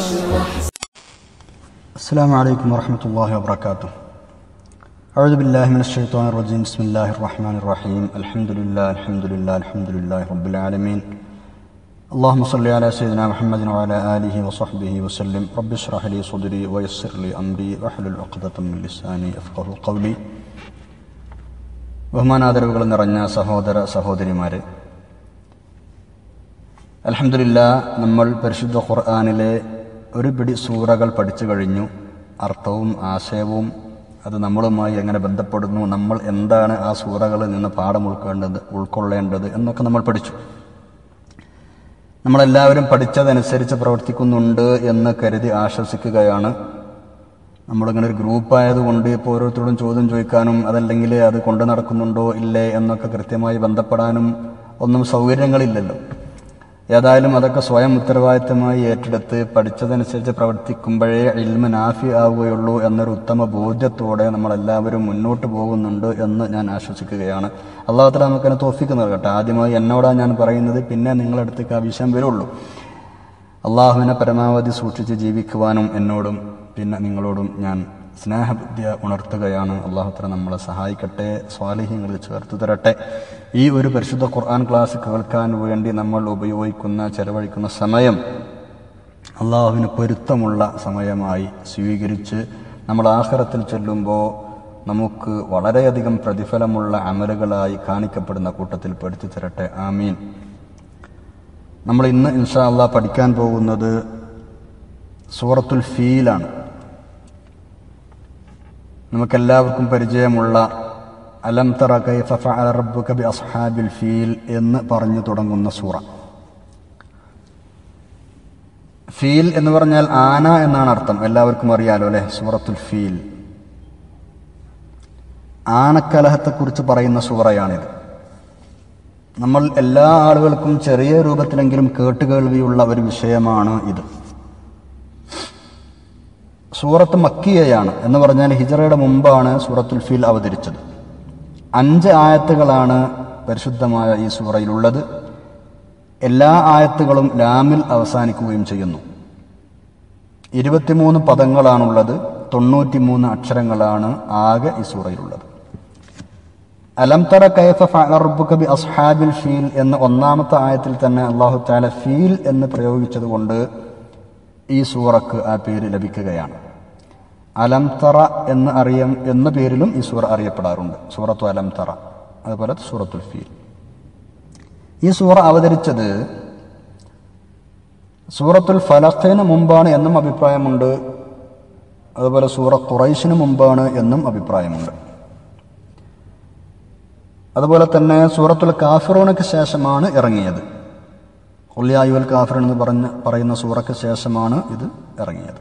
السلام عليكم ورحمة الله وبركاته. أعوذ بالله من الشيطان الرجيم. بسم الله الرحمن الرحيم. الحمد لله رب العالمين. اللهم صل على سيدنا محمد وعلى آله وصحبه وسلم. رب اشرح لي صدري ويسر لي أمري واحلل عقدة من لساني يفقهوا قولي. ബഹുമാനാദരവുകൾ നിറഞ്ഞ സഹോദര സഹോദരിമാരെ, അൽഹംദുലില്ലാഹ്, നമ്മൾ പരിശുദ്ധ ഖുർആനിലെ ഒരു പിടി സൂറകൾ പഠിച്ചു കഴിഞ്ഞു. അർത്ഥവും ആശയവും അത് നമ്മളുമായി എങ്ങനെ ബന്ധപ്പെടുന്നു, നമ്മൾ എന്താണ് ആ സൂറകളിൽ നിന്ന് പാഠം ഉൾക്കൊള്ളേണ്ടത് എന്നൊക്കെ നമ്മൾ പഠിച്ചു. നമ്മളെല്ലാവരും പഠിച്ചതനുസരിച്ച് പ്രവർത്തിക്കുന്നുണ്ട് എന്ന് കരുതി ആശ്വസിക്കുകയാണ്. നമ്മളിങ്ങനെ ഒരു ഗ്രൂപ്പായതുകൊണ്ട് ഇപ്പോൾ ഓരോരുത്തരോടും ചോദ്യം ചോദിക്കാനും അതല്ലെങ്കിൽ അത് കൊണ്ടു നടക്കുന്നുണ്ടോ ഇല്ലേ എന്നൊക്കെ കൃത്യമായി ബന്ധപ്പെടാനും ഒന്നും സൗകര്യങ്ങളില്ലല്ലോ. ഏതായാലും അതൊക്കെ സ്വയം ഉത്തരവാദിത്തമായി ഏറ്റെടുത്ത് പഠിച്ചതനുസരിച്ച് പ്രവർത്തിക്കുമ്പോഴേ ഇൽമ് നാഫി ആവുകയുള്ളൂ എന്നൊരു ഉത്തമ ബോധ്യത്തോടെ നമ്മളെല്ലാവരും മുന്നോട്ട് പോകുന്നുണ്ട് എന്ന് ഞാൻ ആശ്വസിക്കുകയാണ്. അല്ലാഹു തആല നമുക്കതിനെ തൗഫീഖ് നൽകട്ടെ. ആദ്യമായി എന്നോടാണ് ഞാൻ പറയുന്നത്, പിന്നെ നിങ്ങളടുത്തേക്ക് ആ വിഷയം വരുള്ളൂ. അള്ളാഹുവിനെ പരമാവധി സൂക്ഷിച്ച് ജീവിക്കുവാനും എന്നോടും പിന്നെ നിങ്ങളോടും ഞാൻ സ്നേഹബുദ്ധിയ ഉണർത്തുകയാണ്. അല്ലാഹു തആല നമ്മളെ സഹായിക്കട്ടെ, സ്വാലിഹീങ്ങളിൽ ചേർത്ത് തരട്ടെ. ഈ ഒരു പരിശുദ്ധ ഖുർആൻ ക്ലാസ് കേൾക്കാൻ വേണ്ടി നമ്മൾ ചെലവഴിക്കുന്ന സമയം അള്ളാഹുവിന് പൊരുത്തമുള്ള സമയമായി സ്വീകരിച്ച് നമ്മൾ ആഖിറത്തിൽ ചെല്ലുമ്പോൾ നമുക്ക് വളരെയധികം പ്രതിഫലമുള്ള അമലുകളായി കാണിക്കപ്പെടുന്ന കൂട്ടത്തിൽ പെടുത്തി തരട്ടെ. ആമീൻ. നമ്മൾ ഇന്ന് ഇൻഷാ അല്ലാഹ് പഠിക്കാൻ പോകുന്നത് സൂറത്തുൽ ഫീലാണ്. നമുക്കെല്ലാവർക്കും പരിചയമുള്ള അലം തറ കൈഫ ഫഅല റബ്ബുക ബി അസ്ഹാബിൽ ഫീൽ എന്ന് പറഞ്ഞു തുടങ്ങുന്ന സൂറ. ഫീൽ എന്ന് പറഞ്ഞാൽ ആന എന്നാണ് അർത്ഥം, എല്ലാവർക്കും അറിയാലോ അല്ലെ. സൂറത്തുൽ ഫീൽ ആനക്കലഹത്തെക്കുറിച്ച് പറയുന്ന സൂറയാണിത്. നമ്മൾ എല്ലാ ആളുകൾക്കും ചെറിയ രൂപത്തിലെങ്കിലും കേട്ടുകേൾവിയുള്ള ഒരു വിഷയമാണ് ഇത്. സൂറത്ത് മക്കിയയാണ് എന്ന് പറഞ്ഞാൽ ഹിജറയുടെ മുമ്പാണ് സൂറത്തുൽ ഫീൽ അവതരിച്ചത്. 5 ആയത്തുകളാണ് പരിശുദ്ധമായ ഈ സൂറയിലുള്ളത്. എല്ലാ ആയത്തുകളും ലാമിൽ അവസാനിക്കുകയും ചെയ്യുന്നു. 23 പദങ്ങളാണുള്ളത്. 93 അക്ഷരങ്ങളാണ് ആകെ ഈ സൂറയിലുള്ളത്. അലം തറ കൈഫ ഫഅല റബ്ബുക ബി അസ്ഹാബിൽ ഫീൽ എന്ന ഒന്നാമത്തെ ആയത്തിൽ തന്നെ അല്ലാഹു തആല ഫീൽ എന്ന് പ്രയോഗിച്ചത് കൊണ്ട് ഈ സൂറക്ക് ആ പേര് ലഭിക്കുകയാണ്. അലം തറ എന്ന പേരിലും ഈ സൂറ അറിയപ്പെടാറുണ്ട്. സൂറത്തു അലം തറ, അതുപോലെ സൂറത്തുൽ ഫീൽ. ഈ സൂറ അവതരിച്ചത് സൂറത്തുൽ ഫലഖിന് മുമ്പാണ് എന്നും അഭിപ്രായമുണ്ട്. അതുപോലെ സൂറ ഖുറൈശിന് മുമ്പാണ് എന്നും അഭിപ്രായമുണ്ട്. അതുപോലെ തന്നെ സൂറത്തുൽ കാഫിറൂനക്ക് ശേഷമാണ് ഇറങ്ങിയത്. ഖുൽ യാ അയ്യുഹൽ കാഫിറൂൻ എന്ന് പറയുന്ന സൂറയ്ക്ക് ശേഷമാണ് ഇത് ഇറങ്ങിയത്.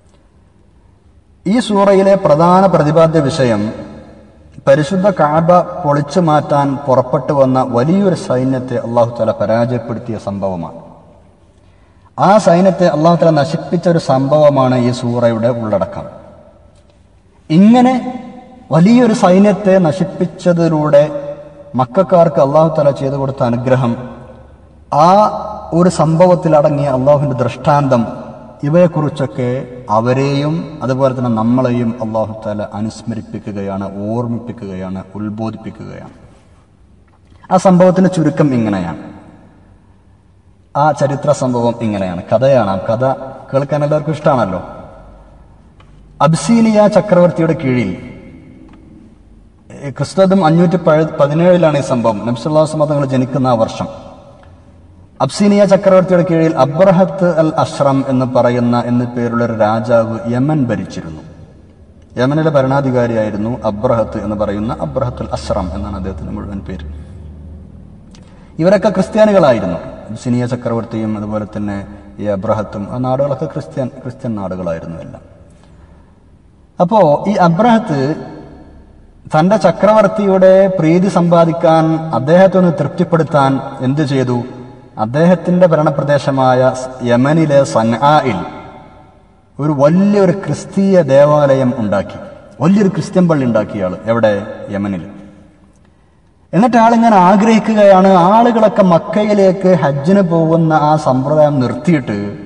ഈ സൂറയിലെ പ്രധാന പ്രതിപാദ്യ വിഷയം പരിശുദ്ധ കഅബ പൊളിച്ചു മാറ്റാൻ പുറപ്പെട്ടു വന്ന വലിയൊരു സൈന്യത്തെ അല്ലാഹു തആല പരാജയപ്പെടുത്തിയ സംഭവമാണ്. ആ സൈന്യത്തെ അല്ലാഹു തആല നശിപ്പിച്ച ഒരു സംഭവമാണ് ഈ സൂറയുടെ ഉള്ളടക്കം. ഇങ്ങനെ വലിയൊരു സൈന്യത്തെ നശിപ്പിച്ചതിലൂടെ മക്കക്കാർക്ക് അല്ലാഹു തആല ചെയ്തു കൊടുത്ത അനുഗ്രഹം, ആ ഒരു സംഭവത്തിൽ അടങ്ങിയ അള്ളാഹുവിന്റെ ദൃഷ്ടാന്തം, ഇവയെക്കുറിച്ചൊക്കെ അവരെയും അതുപോലെ തന്നെ നമ്മളെയും അല്ലാഹു തആല അനുസ്മരിപ്പിക്കുകയാണ്, ഓർമ്മിപ്പിക്കുകയാണ്, ഉത്ബോധിപ്പിക്കുകയാണ്. ആ സംഭവത്തിന്റെ ചുരുക്കം ഇങ്ങനെയാണ്. ആ ചരിത്ര സംഭവം ഇങ്ങനെയാണ്, കഥയാണ്. ആ കഥ കേൾക്കാൻ എല്ലാവർക്കും ഇഷ്ടമാണല്ലോ. അബ്സീനിയ ചക്രവർത്തിയുടെ കീഴിൽ ക്രിസ്തുവം 517 ഈ സംഭവം. നബി സല്ലല്ലാഹു അലൈഹി വസല്ലം തങ്ങൾ ജനിക്കുന്ന ആ വർഷം അബ്സീനിയ ചക്രവർത്തിയുടെ കീഴിൽ അബ്രഹത്ത് അൽ അഷ്റം എന്ന് പേരുള്ള ഒരു രാജാവ് യമൻ ഭരിച്ചിരുന്നു. യമനിലെ ഭരണാധികാരിയായിരുന്നു അബ്രഹത്ത് എന്ന് പറയുന്ന അബ്രഹത്തുൽ അഷ്റം എന്നാണ് അദ്ദേഹത്തിന്റെ മുഴുവൻ പേര്. ഇവരൊക്കെ ക്രിസ്ത്യാനികളായിരുന്നു. അബ്സീനിയ ചക്രവർത്തിയും അതുപോലെ തന്നെ ഈ അബ്രഹത്തും, ആ നാടുകളൊക്കെ ക്രിസ്ത്യൻ നാടുകളായിരുന്നു എല്ലാം. അപ്പോ ഈ അബ്രഹത്ത് തന്റെ ചക്രവർത്തിയുടെ പ്രീതി സമ്പാദിക്കാൻ, അദ്ദേഹത്തെ ഒന്ന് തൃപ്തിപ്പെടുത്താൻ എന്ത് ചെയ്തു? അദ്ദേഹത്തിന്റെ ഭരണപ്രദേശമായ യമനിലെ സൻആയിൽ ഒരു വലിയൊരു ക്രിസ്തീയ ദേവാലയം ഉണ്ടാക്കി, വലിയൊരു ക്രിസ്ത്യൻ പള്ളി ഉണ്ടാക്കിയ ആള്. എവിടെ? യമനിൽ. എന്നിട്ട് ആളിങ്ങനെ ആഗ്രഹിക്കുകയാണ്, ആളുകളൊക്കെ മക്കയിലേക്ക് ഹജ്ജിന് പോകുന്ന ആ സമ്പ്രദായം നിർത്തിയിട്ട്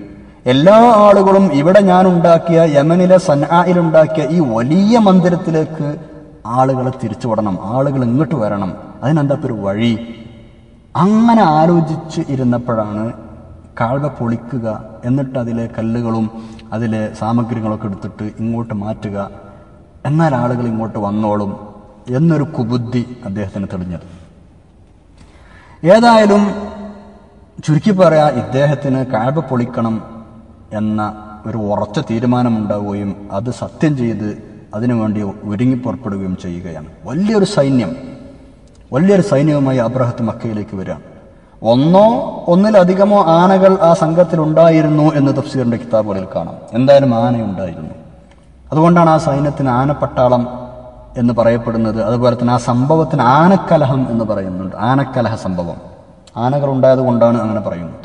എല്ലാ ആളുകളും ഇവിടെ ഞാൻ ഉണ്ടാക്കിയ യമനിലെ സൻആയിലുണ്ടാക്കിയ ഈ വലിയ മന്ദിരത്തിലേക്ക് ആളുകളെ തിരിച്ചുവിടണം, ആളുകൾ ഇങ്ങോട്ട് വരണം, അതിനെന്താത്തൊരു വഴി. അങ്ങനെ ആലോചിച്ച് ഇരുന്നപ്പോഴാണ് കഅബ പൊളിക്കുക, എന്നിട്ട് അതിലെ കല്ലുകളും അതിലെ സാമഗ്രികളൊക്കെ എടുത്തിട്ട് ഇങ്ങോട്ട് മാറ്റുക, എന്നാൽ ആളുകൾ ഇങ്ങോട്ട് വന്നോളും എന്നൊരു കുബുദ്ധി അദ്ദേഹത്തിന് തെളിഞ്ഞത്. ഏതായാലും ചുരുക്കി പറയാ, ഇദ്ദേഹത്തിന് കഅബ പൊളിക്കണം എന്ന ഒരു ഉറച്ച തീരുമാനമുണ്ടാവുകയും അത് സത്യം ചെയ്ത് അതിനുവേണ്ടി ഒരുങ്ങി പുറപ്പെടുകയും ചെയ്യുകയാണ്. വലിയൊരു സൈന്യവുമായി അബ്രഹത്ത് മക്കയിലേക്ക് വരികയാണ്. ഒന്നിലധികമോ ആനകൾ ആ സംഘത്തിലുണ്ടായിരുന്നു എന്ന് തഫ്സീറിന്റെ കിതാബുകളിൽ കാണാം. എന്തായാലും ആനയുണ്ടായിരുന്നു. അതുകൊണ്ടാണ് ആ സൈന്യത്തിന് ആനപ്പട്ടാളം എന്ന് പറയപ്പെടുന്നത്. അതുപോലെ തന്നെ ആ സംഭവത്തിന് ആനക്കലഹം എന്ന് പറയുന്നുണ്ട്. ആനക്കലഹ സംഭവം, ആനകൾ ഉണ്ടായത് കൊണ്ടാണ് അങ്ങനെ പറയുന്നത്.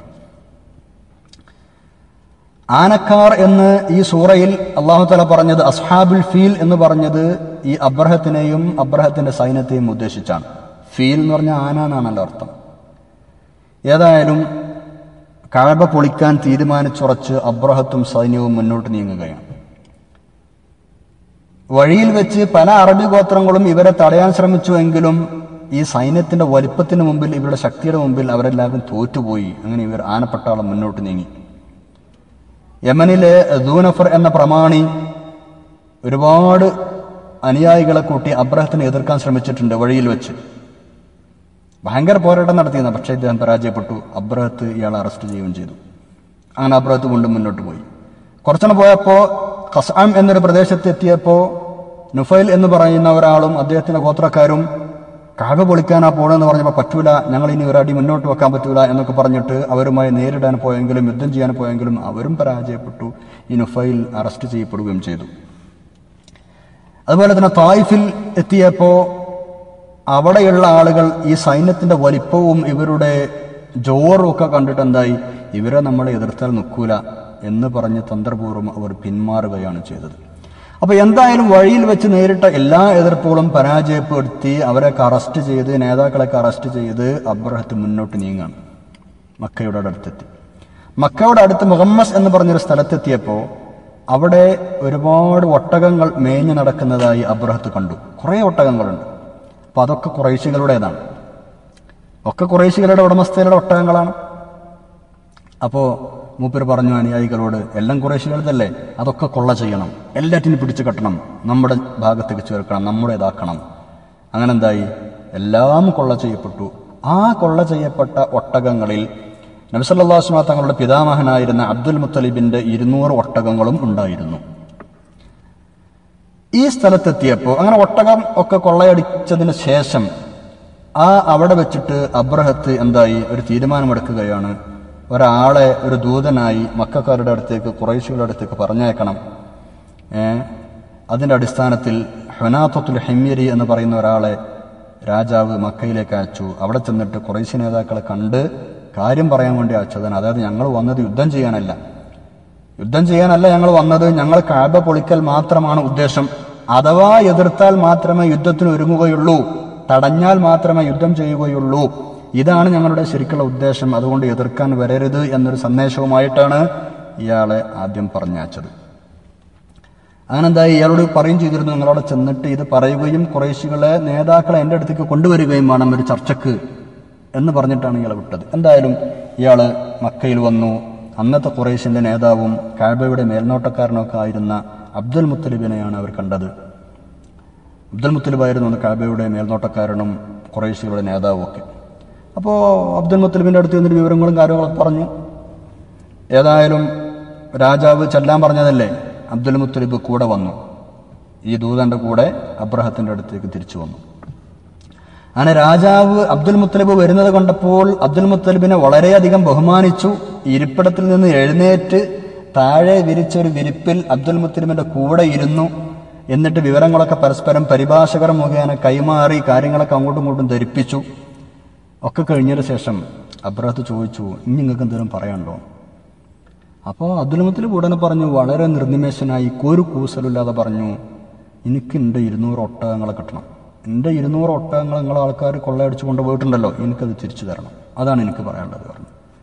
ആനക്കാർ എന്ന് ഈ സൂറയിൽ അല്ലാഹു തആല പറഞ്ഞത്, അസ്ഹാബുൽ ഫീൽ എന്ന് പറഞ്ഞത് ഈ അബ്രഹത്തിനെയും അബ്രഹത്തിന്റെ സൈന്യത്തെയും ഉദ്ദേശിച്ചാണ്. ഫീൽ എന്ന് പറഞ്ഞാൽ ആന എന്നാണല്ലോ അർത്ഥം. ഏതായാലും കഅബ പൊളിക്കാൻ തീരുമാനിച്ചുറച്ച് അബ്രഹത്തും സൈന്യവും മുന്നോട്ട് നീങ്ങുകയാണ്. വഴിയിൽ വെച്ച് പല അറബി ഗോത്രങ്ങളും ഇവരെ തടയാൻ ശ്രമിച്ചുവെങ്കിലും ഈ സൈന്യത്തിന്റെ വലിപ്പത്തിന് മുമ്പിൽ, ഇവരുടെ ശക്തിയുടെ മുമ്പിൽ അവരെല്ലാവരും തോറ്റുപോയി. അങ്ങനെ ഇവർ ആനപ്പട്ടാളം മുന്നോട്ട് നീങ്ങി. യമനിലെ ദൂനഫർ എന്ന പ്രമാണി ഒരുപാട് അനുയായികളെ കൂട്ടി അബ്രഹത്തിനെ എതിർക്കാൻ ശ്രമിച്ചിട്ടുണ്ട്. വഴിയിൽ വെച്ച് ഭയങ്കര പോരാട്ടം നടത്തിയെന്ന്, പക്ഷേ ഇദ്ദേഹം പരാജയപ്പെട്ടു. അബ്രഹത്ത് ഇയാളെ അറസ്റ്റ് ചെയ്യുകയും ചെയ്തു. അങ്ങനെ അബ്രഹത്ത് വീണ്ടും മുന്നോട്ട് പോയി. കുറച്ചെണ്ണം പോയപ്പോൾ ഖസ്ആം എന്നൊരു പ്രദേശത്ത് എത്തിയപ്പോൾ നുഫൈൽ എന്ന് പറയുന്ന ഒരാളും അദ്ദേഹത്തിന്റെ ഗോത്രക്കാരും കഅബ പൊളിക്കാനാ പോണെന്ന് പറഞ്ഞപ്പോൾ പറ്റൂല, ഞങ്ങൾ ഇനി ഒരടി മുന്നോട്ട് വെക്കാൻ പറ്റൂല എന്നൊക്കെ പറഞ്ഞിട്ട് അവരുമായി നേരിടാൻ പോയെങ്കിലും യുദ്ധം ചെയ്യാൻ പോയെങ്കിലും അവരും പരാജയപ്പെട്ടു. ഈ നുഫൈൽ അറസ്റ്റ് ചെയ്യപ്പെടുകയും ചെയ്തു. അതുപോലെ തന്നെ തായിഫിൽ എത്തിയപ്പോൾ അവിടെയുള്ള ആളുകൾ ഈ സൈന്യത്തിന്റെ വലിപ്പവും ഇവരുടെ ജോറും ഒക്കെ കണ്ടിട്ട് എന്തായി, ഇവരെ നമ്മളെ എതിർത്താൽ നിൽക്കൂല എന്ന് പറഞ്ഞ് തന്ത്രപൂർവ്വം അവർ പിന്മാറുകയാണ് ചെയ്തത്. അപ്പൊ എന്തായാലും വഴിയിൽ വെച്ച് നേരിട്ട എല്ലാ എതിർപ്പുകളും പരാജയപ്പെടുത്തി അവരൊക്കെ അറസ്റ്റ് ചെയ്ത്, നേതാക്കളൊക്കെ അറസ്റ്റ് ചെയ്ത് അബ്രഹത്ത് മുന്നോട്ട് നീങ്ങാണ്. മക്കയുടെ അടുത്തെത്തി. മക്കയുടെ അടുത്ത് മുഹമ്മസ് എന്ന് പറഞ്ഞൊരു സ്ഥലത്തെത്തിയപ്പോൾ അവിടെ ഒരുപാട് ഒട്ടകങ്ങൾ മേഞ്ഞു നടക്കുന്നതായി അബ്രഹത്ത് കണ്ടു. കുറേ ഒട്ടകങ്ങളുണ്ട്. അപ്പൊ അതൊക്കെ ഖുറൈശികളുടേതാണ്. ഒക്കെ ഖുറൈശികളുടെ ഉടമസ്ഥതയിലുള്ള ഒട്ടകങ്ങളാണ്. അപ്പോ മൂപ്പർ പറഞ്ഞു അനുയായികളോട്, എല്ലാം ഖുറൈശികളുടേതല്ലേ, അതൊക്കെ കൊള്ള ചെയ്യണം, എല്ലാറ്റിനും പിടിച്ചു കെട്ടണം, നമ്മുടെ ഭാഗത്തേക്ക് ചേർക്കണം, നമ്മുടേതാക്കണം. അങ്ങനെ എന്തായി, എല്ലാം കൊള്ള ചെയ്യപ്പെട്ടു. ആ കൊള്ള ചെയ്യപ്പെട്ട ഒട്ടകങ്ങളിൽ നബി സല്ലല്ലാഹു അലൈഹി വസല്ലം തങ്ങളുടെ പിതാമഹനായിരുന്ന അബ്ദുൽ മുത്തലിബിന്റെ 200 ഒട്ടകങ്ങളും ഉണ്ടായിരുന്നു. ഈ സ്ഥലത്തെത്തിയപ്പോൾ അങ്ങനെ ഒട്ടകം ഒക്കെ കൊള്ളയടിച്ചതിന് ശേഷം അവിടെ വെച്ചിട്ട് അബ്രഹത്ത് എന്തായി, ഒരു തീരുമാനമെടുക്കുകയാണ്. ഒരാളെ, ഒരു ദൂതനായി മക്കക്കാരുടെ അടുത്തേക്ക്, ഖുറൈശികളുടെ അടുത്തേക്ക് പറഞ്ഞയക്കണം. അതിന്റെ അടിസ്ഥാനത്തിൽ ഹുനാത്തുൽ ഹിമ്യരി എന്ന് പറയുന്ന ഒരാളെ രാജാവ് മക്കയിലേക്ക് അയച്ചു. അവിടെ ചെന്നിട്ട് ഖുറൈശി നേതാക്കളെ കണ്ട് കാര്യം പറയാൻ വേണ്ടി അയച്ചതാണ്. അതായത് ഞങ്ങൾ വന്നത് യുദ്ധം ചെയ്യാനല്ല ഞങ്ങൾ വന്നത്, ഞങ്ങൾ കഅബ പൊളിക്കൽ മാത്രമാണ് ഉദ്ദേശം. അഥവാ എതിർത്താൽ മാത്രമേ യുദ്ധത്തിന് ഒരുങ്ങുകയുള്ളൂ, തടഞ്ഞാൽ മാത്രമേ യുദ്ധം ചെയ്യുകയുള്ളൂ. ഇതാണ് ഞങ്ങളുടെ ശരിക്കുള്ള ഉദ്ദേശം. അതുകൊണ്ട് എതിർക്കാൻ വരരുത് എന്നൊരു സന്ദേശവുമായിട്ടാണ് ഇയാളെ ആദ്യം പറഞ്ഞയച്ചത്. അങ്ങനെന്തായി, ഇയാളോട് പറയും ചെയ്തിരുന്നു, നിങ്ങളവിടെ ചെന്നിട്ട് ഇത് പറയുകയും ഖുറൈശികളെ നേതാക്കളെ എൻ്റെ അടുത്തേക്ക് കൊണ്ടുവരികയും വേണം ഒരു ചർച്ചക്ക് എന്ന് പറഞ്ഞിട്ടാണ് ഇയാളെ വിട്ടത്. എന്തായാലും ഇയാള് മക്കയിൽ വന്നു. അന്നത്തെ ഖുറൈശിന്റെ നേതാവും കഅബയുടെ മേൽനോട്ടക്കാരനൊക്കെ ആയിരുന്ന അബ്ദുൽ മുത്തലിബിനെയാണ് അവർ കണ്ടത്. അബ്ദുൽ മുത്തലിബായിരുന്നു അന്ന് കഅബയുടെ മേൽനോട്ടക്കാരനും ഖുറൈശികളുടെ നേതാവും ഒക്കെ. അപ്പോൾ അബ്ദുൽ മുത്തലിബിന്റെ അടുത്ത് നിന്നൊരു വിവരങ്ങളും കാര്യങ്ങളൊക്കെ പറഞ്ഞു. ഏതായാലും രാജാവ് ചെല്ലാൻ പറഞ്ഞതല്ലേ, അബ്ദുൽ മുത്തലിബ് കൂടെ വന്നു. ഈ ദൂതന്റെ കൂടെ അബ്രഹത്തിന്റെ അടുത്തേക്ക് തിരിച്ചു വന്നു. അങ്ങനെ രാജാവ് അബ്ദുൽ മുത്തലിബ് വരുന്നത് കണ്ടപ്പോൾ അബ്ദുൽ മുത്തലിബിനെ വളരെയധികം ബഹുമാനിച്ചു. ഇരിപ്പിടത്തിൽ നിന്ന് എഴുന്നേറ്റ് താഴെ വിരിച്ചൊരു വിരിപ്പിൽ അബ്ദുൽ മുത്തലിബിന്റെ കൂടെ ഇരുന്നു. എന്നിട്ട് വിവരങ്ങളൊക്കെ പരസ്പരം പരിഭാഷകർ മുഖേന കൈമാറി കാര്യങ്ങളൊക്കെ അങ്ങോട്ടും ഇങ്ങോട്ടും ധരിപ്പിച്ചു. ഒക്കെ കഴിഞ്ഞതിന് ശേഷം അബ്രഹത്ത് ചോദിച്ചു, ഇനി നിങ്ങൾക്ക് എന്തെങ്കിലും പറയാനുണ്ടോ? അപ്പോൾ അബ്ദുൽ മുത്തലിബ് ഉടനെ പറഞ്ഞു, വളരെ നിർനിമേഷനായി, ഒരു കൂസലില്ലാതെ പറഞ്ഞു, എനിക്ക് എൻ്റെ 200 ഒട്ടകങ്ങളെ കിട്ടണം. എൻ്റെ 200 ഒട്ടകങ്ങൾ നിങ്ങളെ ആൾക്കാർ കൊള്ളയടിച്ചു കൊണ്ടുപോയിട്ടുണ്ടല്ലോ, എനിക്കത് തിരിച്ചു തരണം. അതാണ് എനിക്ക് പറയാനുള്ളത് പറഞ്ഞു.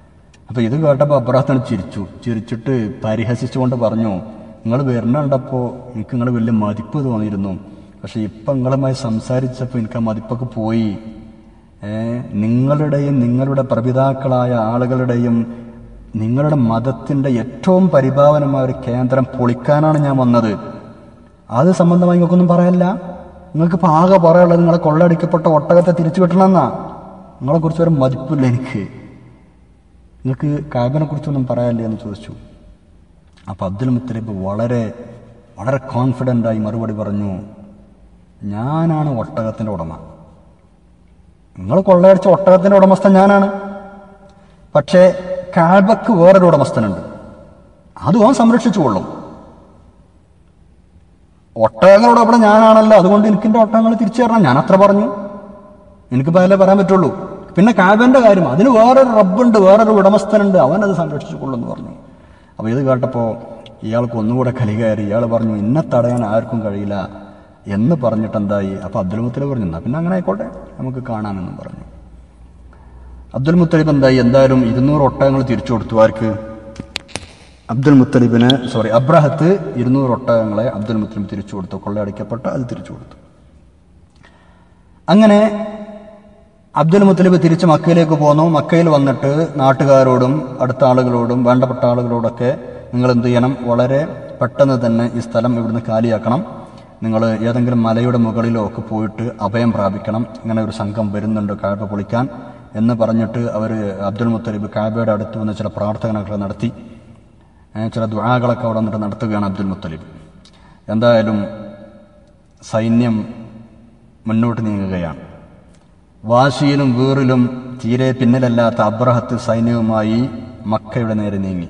അപ്പോൾ ഇത് കേട്ടപ്പോൾ അബ്രാഹത്താണ് ചിരിച്ചിട്ട് പരിഹസിച്ചുകൊണ്ട് പറഞ്ഞു, നിങ്ങൾ വരുന്നുണ്ടപ്പോൾ എനിക്ക് നിങ്ങൾ വലിയ മതിപ്പ് തോന്നിയിരുന്നു, പക്ഷെ ഇപ്പം നിങ്ങളുമായി സംസാരിച്ചപ്പോൾ എനിക്ക് ആ മതിപ്പൊക്കെ പോയി. നിങ്ങളുടെയും നിങ്ങളുടെ പ്രപിതാക്കളായ ആളുകളുടെയും നിങ്ങളുടെ മതത്തിൻ്റെ ഏറ്റവും പരിഭാവനമായ ഒരു കേന്ദ്രം പൊളിക്കാനാണ് ഞാൻ വന്നത്. അത് സംബന്ധമായി നിങ്ങൾക്കൊന്നും പറയല്ല. നിങ്ങൾക്കിപ്പോൾ ആകെ പറയാനുള്ളത് നിങ്ങളെ കൊള്ളയടിക്കപ്പെട്ട ഒട്ടകത്തെ തിരിച്ചു കിട്ടണമെന്നാ. നിങ്ങളെക്കുറിച്ച് ഒരു മതിപ്പില്ല എനിക്ക്. നിങ്ങൾക്ക് കാബിനെ കുറിച്ചൊന്നും പറയാനില്ലേ എന്ന് ചോദിച്ചു. അപ്പോൾ അബ്ദുൽ മുത്തലിബ് വളരെ വളരെ കോൺഫിഡൻ്റായി മറുപടി പറഞ്ഞു, ഞാനാണ് ഒട്ടകത്തിൻ്റെ ഉടമ. നിങ്ങൾ കൊള്ളയടിച്ച ഒട്ടകത്തിൻ്റെ ഉടമസ്ഥൻ ഞാനാണ്. പക്ഷേ കാബക്ക് വേറൊരു ഉടമസ്ഥനുണ്ട്, അതും അവൻ സംരക്ഷിച്ചു കൊള്ളും. ഒട്ടകങ്ങളുടെ അവിടെ ഞാനാണല്ലോ, അതുകൊണ്ട് എനിക്കെൻ്റെ ഒട്ടകങ്ങൾ തിരിച്ചു തരണം. ഞാൻ അത്ര പറഞ്ഞു, എനിക്കിപ്പോൾ അതിലേ പറയാൻ പറ്റുള്ളൂ. പിന്നെ കാബൻ്റെ കാര്യം, അതിന് വേറൊരു റബ്ബുണ്ട്, വേറൊരു ഉടമസ്ഥനുണ്ട്, അവനത് സംരക്ഷിച്ചു കൊള്ളുമെന്ന് പറഞ്ഞു. അപ്പോൾ ഇത് കേട്ടപ്പോൾ ഇയാൾക്ക് ഒന്നുകൂടെ കലി കയറി. ഇയാൾ പറഞ്ഞു, ഇന്നെ തടയാൻ ആർക്കും കഴിയില്ല എന്ന് പറഞ്ഞിട്ട് എന്തായി. അപ്പോൾ അബ്ദുൽ മുത്തലിബ് പറഞ്ഞു, എന്നാ പിന്നെ അങ്ങനെ ആയിക്കോട്ടെ, നമുക്ക് കാണാമെന്നും പറഞ്ഞു. അബ്ദുൽ മുത്തലിബ് എന്തായാലും 200 ഒട്ടകങ്ങൾ തിരിച്ചു കൊടുത്തു. ആർക്ക്? അബ്രഹത്ത് 200 ഒട്ടകങ്ങളെ അബ്ദുൽ മുത്തലിബ് തിരിച്ചു കൊടുത്തു. കൊള്ളയടിക്കപ്പെട്ട അത് തിരിച്ചു കൊടുത്തു. അങ്ങനെ അബ്ദുൽ മുത്തലിബ് തിരിച്ച് മക്കയിലേക്ക് പോന്നു. മക്കയിൽ വന്നിട്ട് നാട്ടുകാരോടും അടുത്ത ആളുകളോടും വേണ്ടപ്പെട്ട ആളുകളോടൊക്കെ നിങ്ങൾ എന്ത് ചെയ്യണം, വളരെ പെട്ടെന്ന് തന്നെ ഈ സ്ഥലം ഇവിടുന്ന് കാലിയാക്കണം, നിങ്ങൾ ഏതെങ്കിലും മലയുടെ മുകളിലോ ഒക്കെ പോയിട്ട് അഭയം പ്രാപിക്കണം, ഇങ്ങനെ ഒരു സംഘം വരുന്നുണ്ട് കഅബ പൊളിക്കാൻ എന്ന് പറഞ്ഞിട്ട് അവർ അബ്ദുൽ മുത്തലിബ് കഅബയുടെ അടുത്ത് വന്ന് ചില പ്രാർത്ഥനകളൊക്കെ നടത്തി, ചില ദുആകളൊക്കെ അവിടെ വന്നിട്ട് നടത്തുകയാണ് അബ്ദുൽ മുത്തലിബ്. എന്തായാലും സൈന്യം മുന്നോട്ട് നീങ്ങുകയാണ്. വാശിയിലും വീറിലും തീരെ പിന്നിലല്ലാത്ത അബ്രഹത്ത് സൈന്യവുമായി മക്കയുടെ നേരെ നീങ്ങി.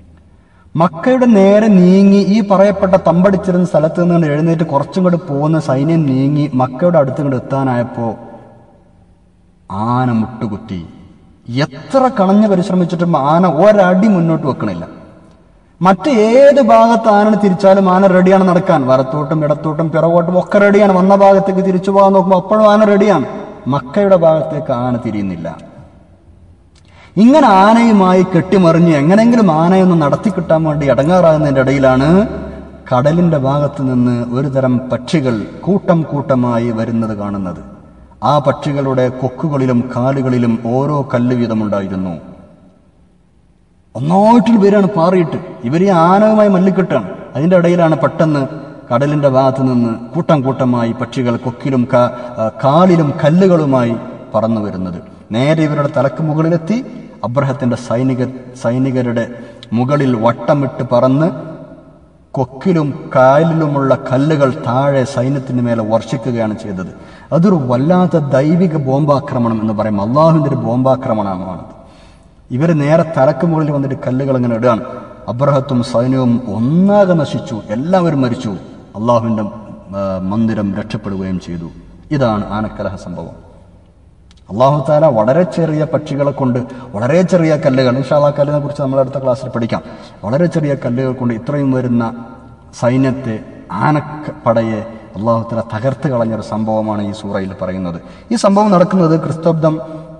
ഈ പറയപ്പെട്ട തമ്പടിച്ചിരുന്ന സ്ഥലത്ത് നിന്ന് എഴുന്നേറ്റ് കുറച്ചും കൂടെ പോകുന്ന സൈന്യം നീങ്ങി മക്കയുടെ അടുത്ത് കൊണ്ട് എത്താനായപ്പോൾ ആന മുട്ടുകുത്തി. എത്ര കണഞ്ഞ് പരിശ്രമിച്ചിട്ടും ആന ഒരടി മുന്നോട്ട് വെക്കണില്ല. മറ്റേത് ഭാഗത്ത് ആന തിരിച്ചാലും ആന റെഡിയാണ് നടക്കാൻ. വലത്തോട്ടും ഇടത്തോട്ടും പിറകോട്ടും ഒക്കെ റെഡിയാണ്. വന്ന ഭാഗത്തേക്ക് തിരിച്ചു പോകാൻ നോക്കുമ്പോൾ അപ്പോഴും ആന റെഡിയാണ്. മക്കയുടെ ഭാഗത്തേക്ക് ആന തിരിയുന്നില്ല. ഇങ്ങനെ ആനയുമായി കെട്ടിമറിഞ്ഞ് എങ്ങനെങ്കിലും ആനയൊന്ന് നടത്തി കിട്ടാൻ വേണ്ടി അടങ്ങാറാകുന്നതിൻ്റെ ഇടയിലാണ് കടലിന്റെ ഭാഗത്ത് നിന്ന് ഒരു തരം പക്ഷികൾ കൂട്ടം കൂട്ടമായി വരുന്നത് കാണുന്നത്. ആ പക്ഷികളുടെ കൊക്കുകളിലും കാലുകളിലും ഓരോ കല്ല് വീതമുണ്ടായിരുന്നു. ഒന്നായിട്ടിൽ പേരാണ് പാറിയിട്ട് ഇവർ ഈ ആനവുമായി മല്ലിക്കെട്ടാണ്. അതിൻ്റെ ഇടയിലാണ് പെട്ടെന്ന് കടലിന്റെ ഭാഗത്ത് നിന്ന് കൂട്ടം കൂട്ടമായി പക്ഷികൾ കൊക്കിലും കാലിലും കല്ലുകളുമായി പറന്നു വരുന്നത്. നേരെ ഇവരുടെ തലക്ക് മുകളിലെത്തി അബ്രഹത്തിന്റെ സൈനികരുടെ മുകളിൽ വട്ടമിട്ട് പറന്ന് കൊക്കിലും കാലിലുമുള്ള കല്ലുകൾ താഴെ സൈന്യത്തിന് മേലെ വർഷിക്കുകയാണ് ചെയ്തത്. അതൊരു വല്ലാത്ത ദൈവിക ബോംബാക്രമണം എന്ന് പറയും. അള്ളാഹുവിന്റെ ഒരു ബോംബാക്രമണമാണ്. ഇവർ നേരെ തലക്ക് മുകളിൽ വന്നിട്ട് കല്ലുകൾ ഇങ്ങനെ ഇടുകയാണ്. അബ്രഹത്തും സൈന്യവും ഒന്നാകെ നശിച്ചു. എല്ലാവരും മരിച്ചു. അള്ളാഹുവിന്റെ മന്ദിരം രക്ഷപ്പെടുകയും ചെയ്തു. ഇതാണ് ആനക്കലഹ സംഭവം. അള്ളാഹു താല വളരെ ചെറിയ പക്ഷികളെ കൊണ്ട്, വളരെ ചെറിയ കല്ലുകൾ, ഇൻഷാ അല്ലാഹ് കല്ലിനെ കുറിച്ച് നമ്മൾ അടുത്ത ക്ലാസ്സിൽ പഠിക്കാം, വളരെ ചെറിയ കല്ലുകൾ കൊണ്ട് ഇത്രയും വരുന്ന സൈന്യത്തെ, ആനപ്പടയെ അള്ളാഹു താല തകർത്ത് കളഞ്ഞൊരു സംഭവമാണ് ഈ സൂറയിൽ പറയുന്നത്. ഈ സംഭവം നടക്കുന്നത് ക്രിസ്തുബ്ദം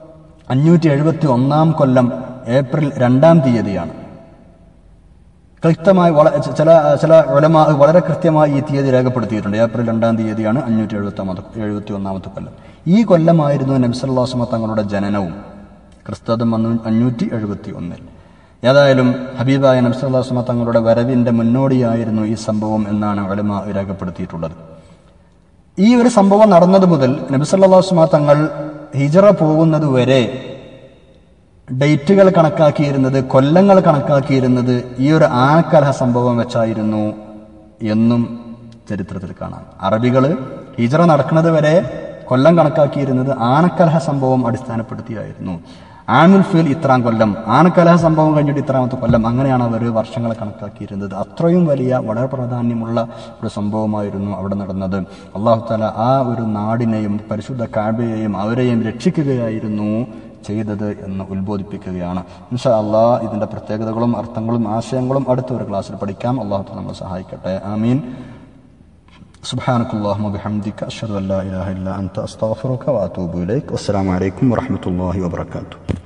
571 കൊല്ലം ഏപ്രിൽ 2 തീയതിയാണ്. കൃത്യമായി ചില ഉലമാ വളരെ കൃത്യമായി ഈ തീയതി രേഖപ്പെടുത്തിയിട്ടുണ്ട്. ഏപ്രിൽ 2 തീയതിയാണ് 571 കൊല്ലം. ഈ കൊല്ലമായിരുന്നു നബി സല്ലല്ലാഹു അലൈഹി വസല്ലം തങ്ങളുടെ ജനനവും. ക്രിസ്തുബ്ദം 571. ഏതായാലും ഹബീബായ നബി സല്ലല്ലാഹു അലൈഹി വസല്ലം തങ്ങളുടെ വരവിന്റെ മുന്നോടിയായിരുന്നു ഈ സംഭവം എന്നാണ് ഉലമാ രേഖപ്പെടുത്തിയിട്ടുള്ളത്. ഈ ഒരു സംഭവം നടന്നത് മുതൽ നബി സല്ലല്ലാഹു അലൈഹി വസല്ലം തങ്ങൾ ഹിജ്റ പോകുന്നത് വരെ ഡേറ്റുകൾ കണക്കാക്കിയിരുന്നത്, കൊല്ലങ്ങൾ കണക്കാക്കിയിരുന്നത് ഈ ഒരു ആനക്കലഹ സംഭവം വെച്ചായിരുന്നു എന്നും ചരിത്രത്തിൽ കാണാം. അറബികൾ ഹിജ്റ നടക്കുന്നത് വരെ കൊല്ലം കണക്കാക്കിയിരുന്നത് ആനക്കലഹ സംഭവം അടിസ്ഥാനപ്പെടുത്തിയായിരുന്നു. ആമുൽ ഫീൽ ഇത്രാം കൊല്ലം, ആനക്കലഹ സംഭവം കഴിഞ്ഞിട്ട് ഇത്രാമത്തെ കൊല്ലം, അങ്ങനെയാണ് അവർ വർഷങ്ങളെ കണക്കാക്കിയിരുന്നത്. അത്രയും വലിയ വളരെ പ്രാധാന്യമുള്ള ഒരു സംഭവമായിരുന്നു അവിടെ നടന്നത്. അല്ലാഹു തആല ആ ഒരു നാടിനെയും പരിശുദ്ധ കഅബയെയും അവരെയും രക്ഷിക്കുകയായിരുന്നു ചെയ്തത് എന്ന് ഉത്ബോധിപ്പിക്കുകയാണ്. ഇൻഷാ അല്ലാഹ് ഇതിന്റെ പ്രത്യേകതകളും അർത്ഥങ്ങളും ആശയങ്ങളും അടുത്ത ഒരു ക്ലാസ്സിൽ പഠിക്കാം. അല്ലാഹു തആല നമ്മളെ സഹായിക്കട്ടെ. ആമീൻ. സുബ്ഹാനകല്ലാഹുമ്മ ബിഹംദിക അശ്ഹദു അൻ ലാ ഇലാഹ ഇല്ലാ അൻത അസ്തഗ്ഫിറുക വഅതൂബു ഇലൈക്. വസ്സലാമു അലൈക്കും വറഹ്മത്തുള്ളാഹി വബറകാതുഹു.